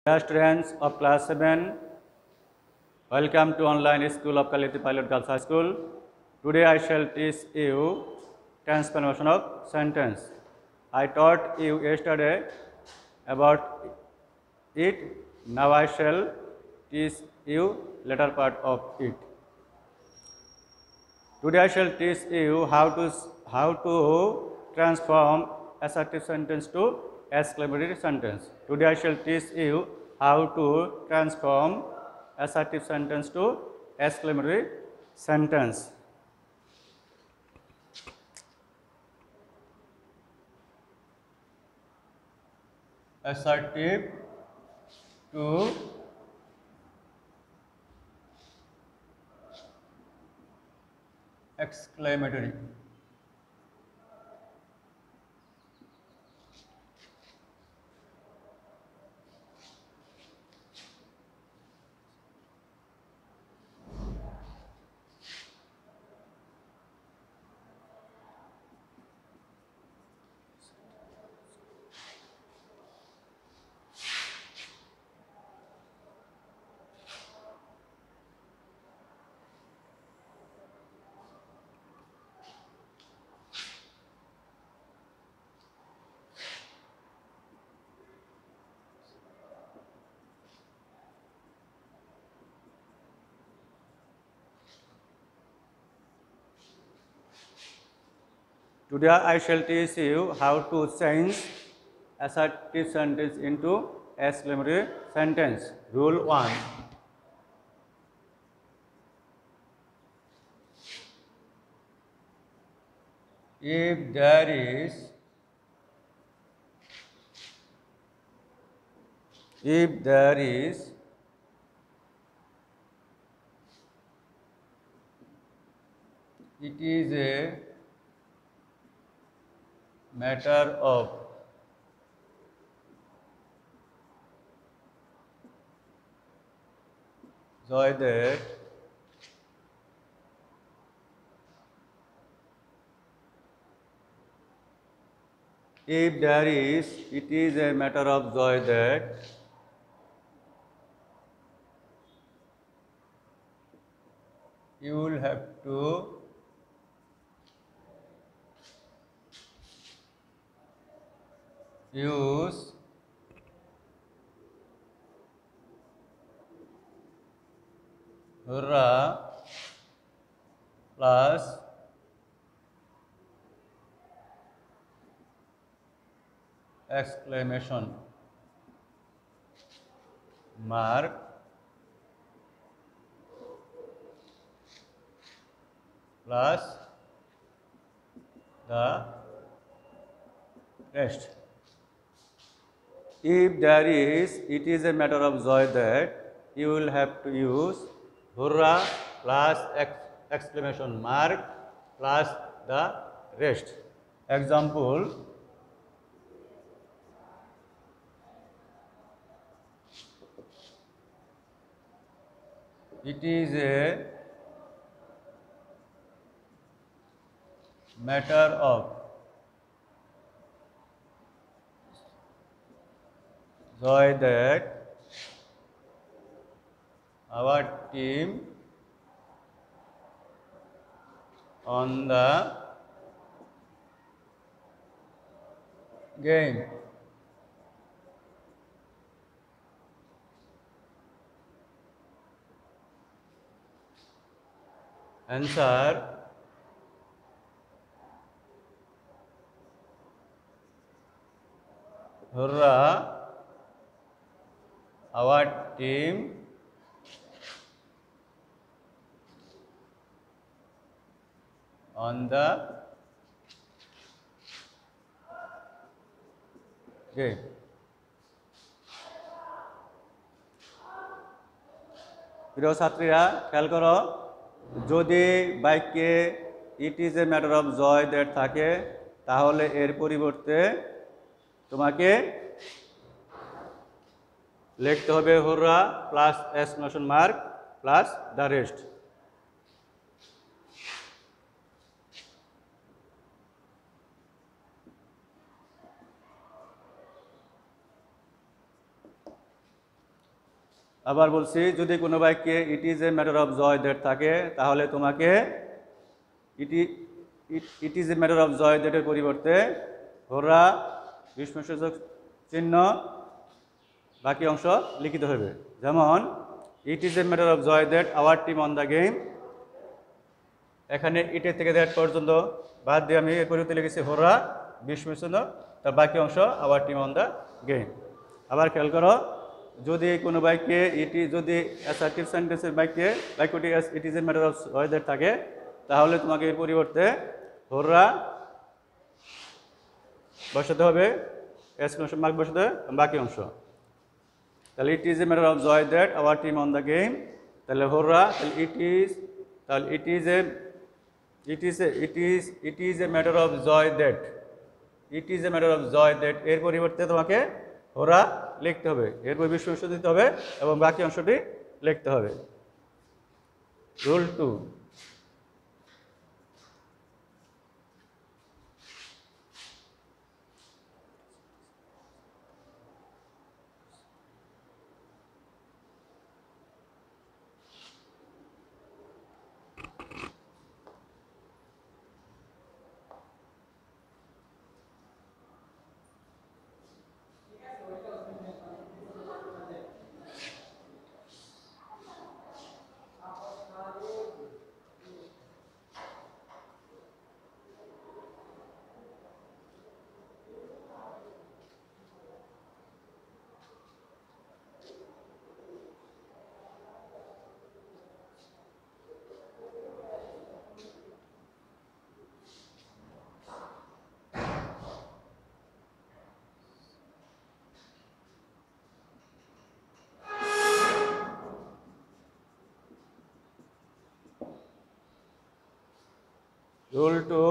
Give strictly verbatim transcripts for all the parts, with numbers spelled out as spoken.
Dear students of class seven, welcome to online school of Kaliti Pilot Girls High School. Today I shall teach you transformation of sentence. I taught you yesterday about it. Now I shall teach you later part of it. Today I shall teach you how to how to transform assertive sentence to exclamatory sentence. Today I shall teach you how to transform assertive sentence to exclamatory sentence. Assertive to exclamatory. Today I shall teach you how to change assertive sentence into exclamatory sentence. Rule one. If there is if there is it is a matter of joy that if there is it is a matter of joy that you will have to use hurrah plus exclamation mark plus the rest. If there is, it is a matter of joy that you will have to use hurrah plus exclamation mark plus the rest. Example, it is a matter of joy that our team on the game answer hurrah, our team on the game. প্রিয় ছাত্রীরা খেয়াল করো, যদি বাক্যে it is a matter of joy that থাকে তাহলে এর পরিবর্তে তোমাকে লিখতে হবে hurrah plus exclamation mark plus the rest. আবার বলছি, যদি কোনো বাক্যে it is a matter of joy that থাকে, তাহলে তোমাকে it it is a matter of joy দ্যাটের পরিবর্তে হোররা বিস্ময়সূচক চিহ্ন বাকি অংশ লিখিত হবে। যেমন it is a matter of joy that our team won the game. এখানে ইটের থেকে দ্যাট পর্যন্ত বাদ দিয়ে আমি এর পরিবর্তে লিখেছি হোররা বিস্ময়সূচক, তার বাকি অংশ our team won the game. আবার খেয়াল করো, যদি কোনো বাক্যে ইটি যদি অ্যাসার্টিভ সেন্টেন্সের বাক্যে বাক্যটি it is a matter of joy that থাকে, তাহলে তোমাকে এর পরিবর্তে হোররা বসাতে হবে, এক্সক্লেমেশন মার্ক বসাতে হবে বাকি অংশ। তাহলে it is a matter of joy that our team won the game, তাহলে হোররা, তাহলে ইট ইজ, তাহলে it is a it is a it is it is a matter of joy that it is a matter of joy that এর পরিবর্তে তোমাকে হোররা লিখতে হবে, এরপর বিস্ময় দিতে হবে এবং বাকি অংশটি লিখতে হবে। Rule two, rule two,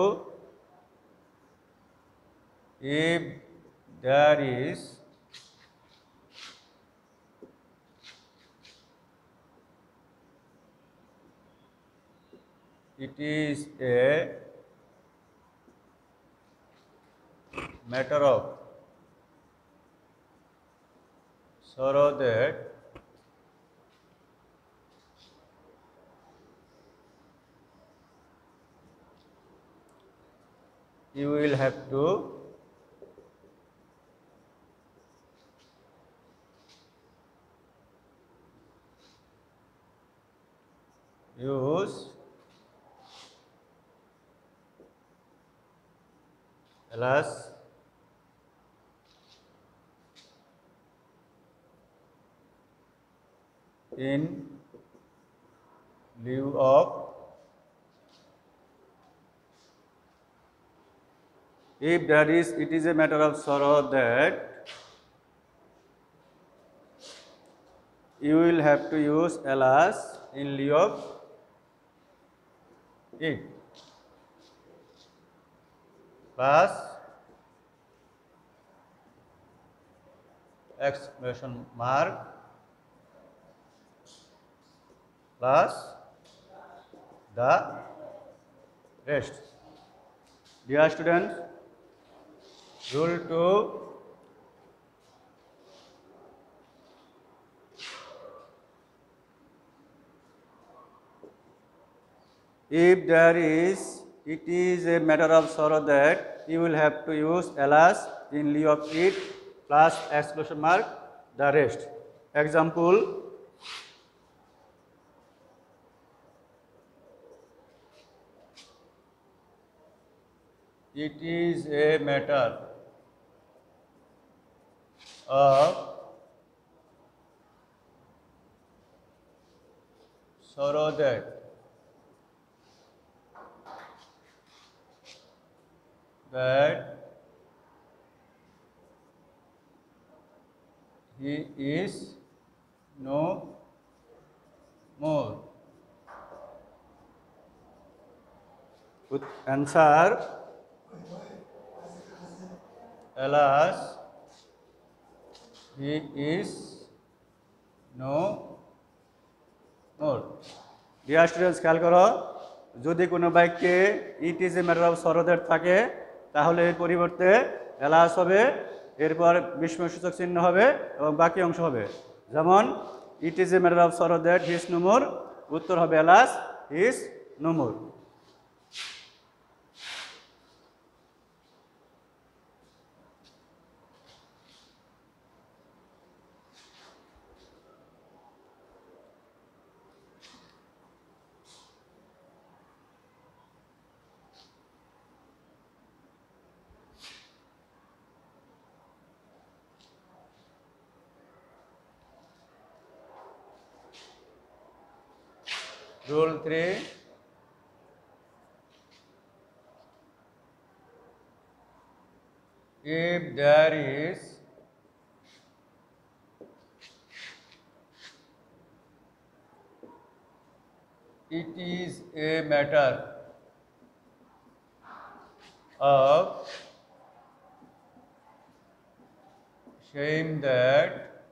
if there is it is a matter of sorrow that you will have to use alas in lieu of if there is it is a matter of sorrow that you will have to use alas in lieu of it plus exclamation mark plus the rest. Dear students, rule two, if there is it is a matter of sorrow that you will have to use alas in lieu of it plus exclamation mark the rest. Example, it is a matter of sorrow that that he is no more. With answer, alas, he is no more. Dear students, খেয়াল করো, যদি কোনো বাক্যে it is a matter of sorrow that থাকে, তাহলে এর পরিবর্তে alas হবে, এরপর বিস্ময়সূচক চিহ্ন হবে এবং বাকি অংশ হবে। যেমন it is a matter of sorrow that he is no more, উত্তর হবে alas he is no more. Rule three, if there is it is a matter of shame that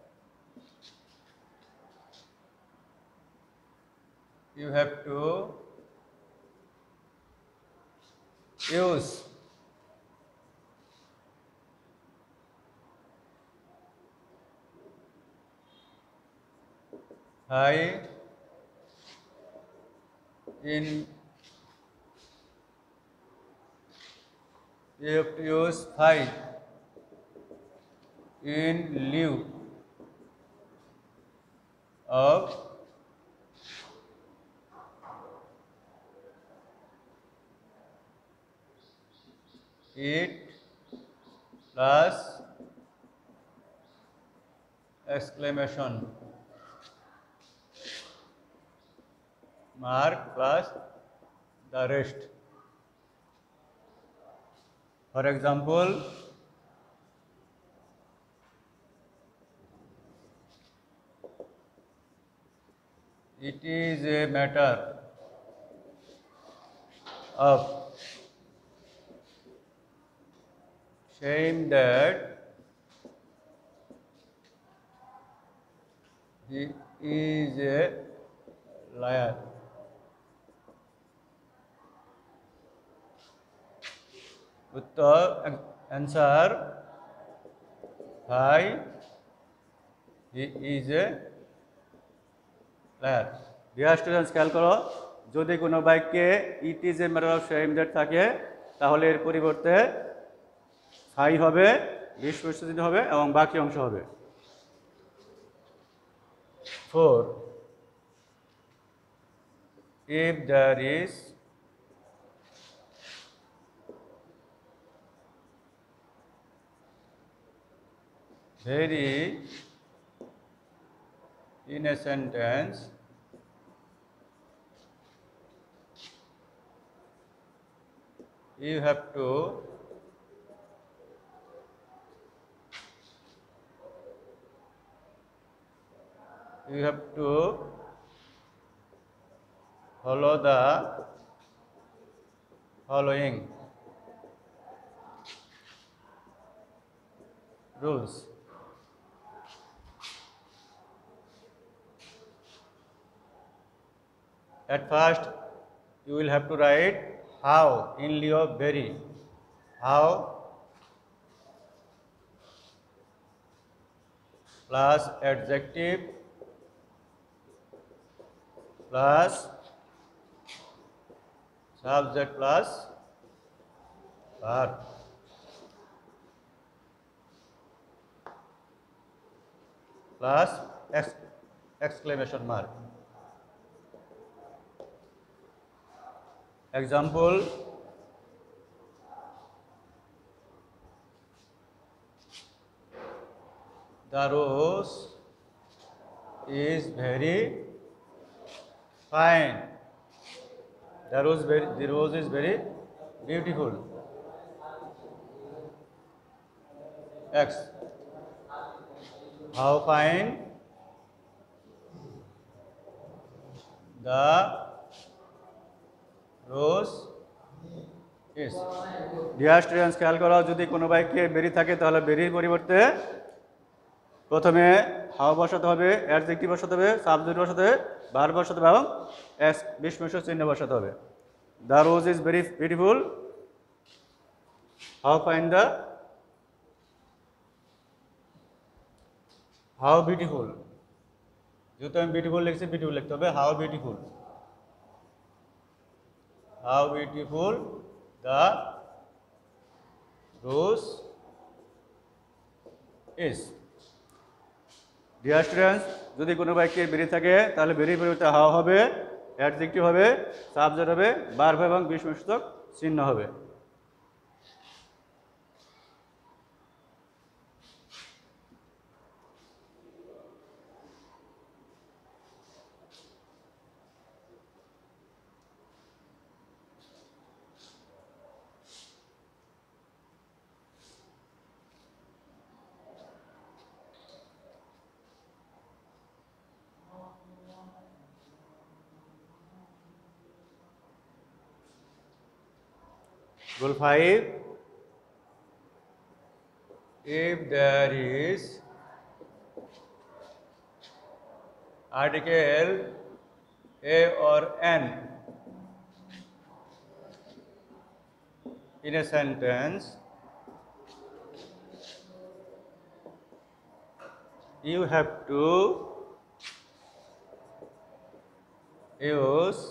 you have to use high in you have to use five in lieu of it plus exclamation mark plus the rest. For example, it is a matter of shame that he is a liar. उत्तर answer हाई he is a liar. Dear students, খেয়াল করো, যদি কোনো বাক্যে it is a matter of shame that থাকে তাহলে এর পরিবর্তে হাই হবে, বিশ্বস্ত হবে এবং বাকি অংশ হবে। Four, if there is very in a sentence you have to you have to follow the following rules. At first, you will have to write how in lieu of very. How plus adjective plus subject plus verb plus ex exclamation mark. Example, the rose is very fine. The rose, very, the rose is very beautiful. X. How fine the rose is. Dear students, খেয়াল করো, যদি কোনো বাক্যে বেরি থাকে তাহলে বেরির পরিবর্তে প্রথমে হাও বসাতে হবে, অ্যাডজেক্টিভ বসাতে হবে, সাবজেক্ট বসাতে হবে, ভার্ব বসাতে হবে এবং এস বিশেষ্য চিহ্ন বসাতে হবে। The rose is very beautiful. How fine the how beautiful যেহেতু আমি বিউটিফুল লিখছি, বিউটিফুল লিখতে হবে। How beautiful, how beautiful the rose is. Dear students, যদি কোনো বাক্যে বেরি থাকে তাহলে বেরির পরিবর্তে হাও হবে, অ্যাডজেক্টিভ হবে, সাবজেক্ট হবে, ভার্ব এবং বিশেষণসূচক চিহ্ন হবে। Rule five, if there is article a or an in a sentence, you have to use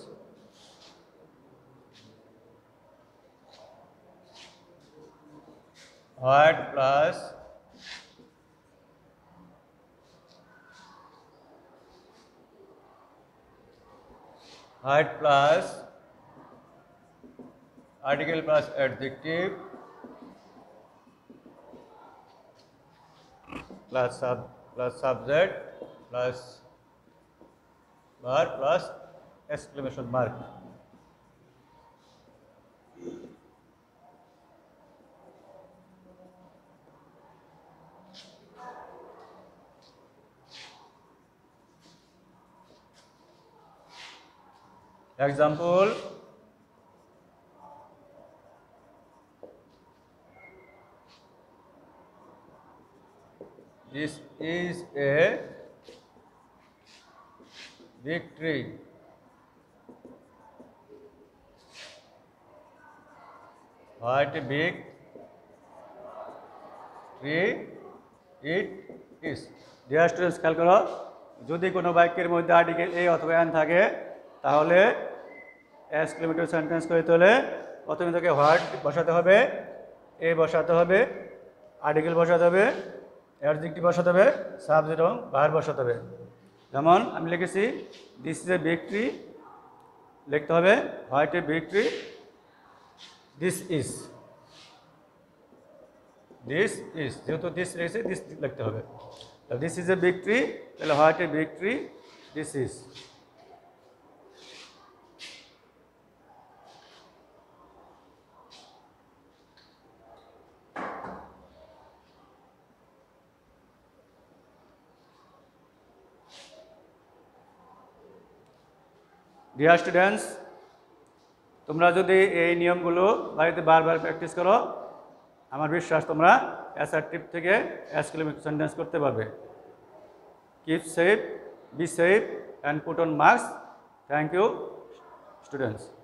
what plus what plus article plus adjective plus sub plus subject plus verb plus exclamation mark. Example, this is a victory. What a big tree it is. Dear students, খেয়াল করো, যদি কোনো বাক্যের মধ্যে article a অথবা N থাকে তাহলে exclamatory sentence করে তোলে প্রথমে তাকে হোয়াট বসাতে হবে, এ বসাতে হবে, আর্টিকেল বসাতে হবে, অ্যাডজেক্টিভ বসাতে হবে, সাবজেক্ট এবং ভার্ব বসাতে হবে। যেমন আমি লিখেছি this is a big tree, লিখতে হবে what a big tree, this is, this is, যেহেতু দিস লিখেছি দিস লিখতে হবে। This is a big tree, তাহলে what a big tree, this is. Dear students, তোমরা যদি এই নিয়মগুলো বাড়িতে বারবার প্র্যাকটিস করো, আমার বিশ্বাস তোমরা অ্যাসার্টিভ থেকে এক্সক্লেমেটরি সেন্টেন্স করতে পারবে। Keep safe, be safe and put on marks. Thank you students.